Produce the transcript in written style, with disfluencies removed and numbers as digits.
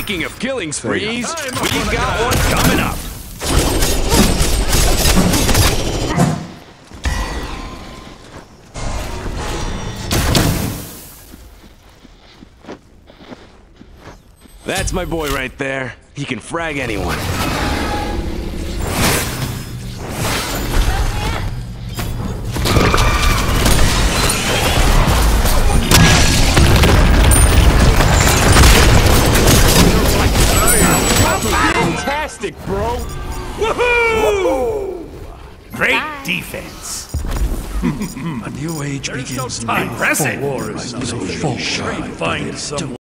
Speaking of killing sprees, we've got one coming up. That's my boy right there. He can frag anyone. Fantastic, bro! Woohoo! Great defense. A new age begins now. Impressive. War is a full shot. Find someone.